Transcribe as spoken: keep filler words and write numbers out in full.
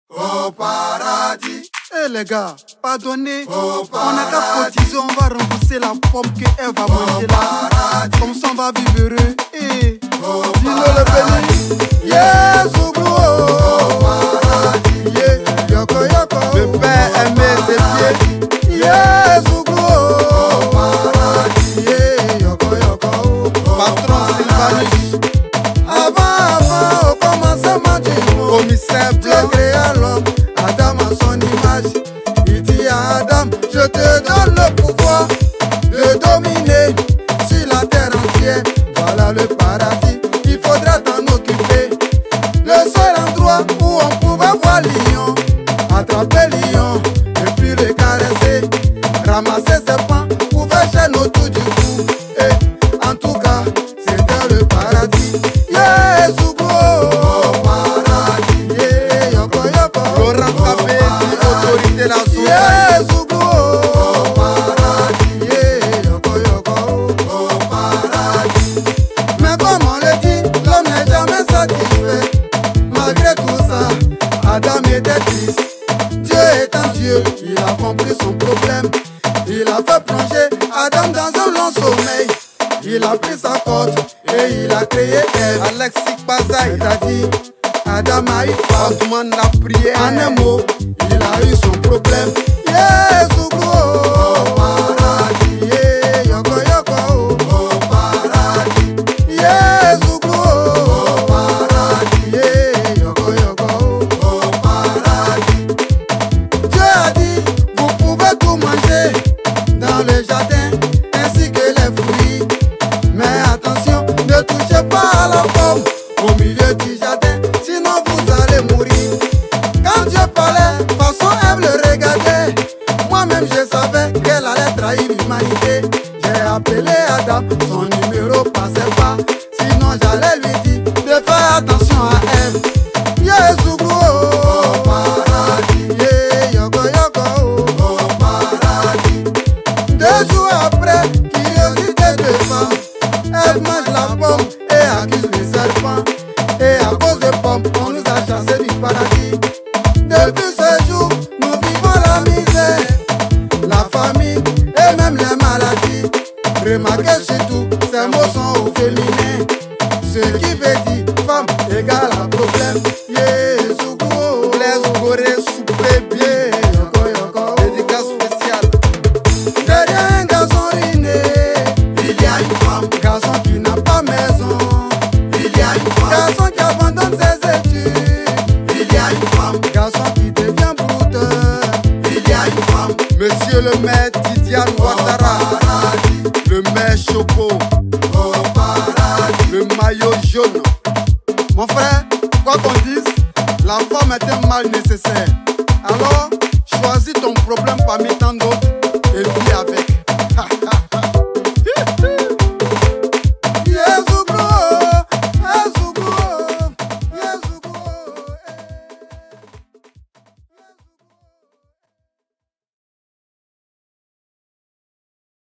Au paradis. Eh les gars, pardonnez. Au on n'a qu'à cotiser, on va rembourser la pomme qu'elle va manger là. Comme ça on va vivre heureux. Eh, dis-nous le béni. Yeah, Zouglou. Au paradis. Yeah, yoko yoko. Le père aimait ses pieds. Yeah, Zouglou. Au paradis. Yeah, yoko yoko. Patron Sylvanus. Avant, avant, au commencement du monde, Commissaire Dieu Blanc. créa l'homme, Adam à son image. Il dit à Adam, je te donne le pouvoir de dominer sur la terre entière. Voilà le paradis, il faudra t'en occuper. Le seul endroit où on pouvait voir lion, attraper lion et puis le caresser, ramasser ses pains, pouvait chaîner autour du cou. Et en tout cas, c'était le paradis. Yeah, Zouglou. Au paradis. Yeah, yoko yoko. Laurent Kabé dit autorité la sauvagne. Yeah, Zouglou. Au paradis. Yeah, yoko yoko. Au paradis. Mais comme on le dit, l'homme n'est jamais satisfait. Malgré tout ça, Adam était triste. Dieu étant Dieu, il a compris son problème. Il a fait plonger Adam dans un long sommeil. Il a pris sa corde et il a créé Ève. Alexis Bazaï. C'est-à-dire, Adam a eu On demande la prière. en un mot, il a eu son problème. Yeah, Zouglou. Au paradis. Yeah, yoko yoko. Au paradis. Yeah, Zouglou. Au paradis. Yeah, yoko yoko. Au paradis. Dieu a dit, vous pouvez tout manger dans le jardin ainsi que les fruits. Mais attention, ne touchez pas à la pomme au milieu du jardin, sinon vous allez mourir. Quand Dieu parlait, façon Ève le regardait. Moi-même je savais qu'elle allait trahir l'humanité. J'ai appelé Adam, son numéro passait pas. Sinon j'allais lui dire de faire attention à Ève. Yeah, Zouglou. Au paradis. Yeah, yoko yoko. Au paradis. Deux jours après, curiosité de femme, elle mange la pomme et accuse le serpent. Et à cause de pomme, on nous a chassés du paradis. Depuis ce jour, nous vivons la misère, la famine et même les maladies. Remarquez surtout, ces mots sont au féminin, ce qui veut dire femme égale à problème. Yeah, Zouglou. Blaise Gorée, souper bien. Yeah, yoko yoko. Dédicace spéciale. Derrière un garçon ruiné, Il y a une femme. garçon qui n'a pas maison, Il y a une femme. garçon qui abandonne ses études, Il y a une femme. garçon qui devient brouteur. Il y a une femme. Monsieur le maire Tidiane Ouattara. Au paradis, Le maire Choco. au paradis. Le maillot jaune. Mon frère, quoi qu'on dise, la femme est un mal nécessaire. Alors, choisis ton problème parmi tant d'autres.